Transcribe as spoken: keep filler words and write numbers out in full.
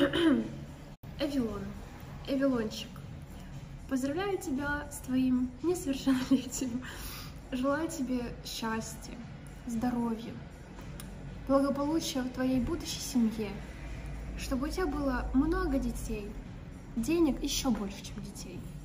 Эвелон, Эвелончик, поздравляю тебя с твоим несовершеннолетием. Желаю тебе счастья, здоровья, благополучия в твоей будущей семье, чтобы у тебя было много детей, денег еще больше, чем детей.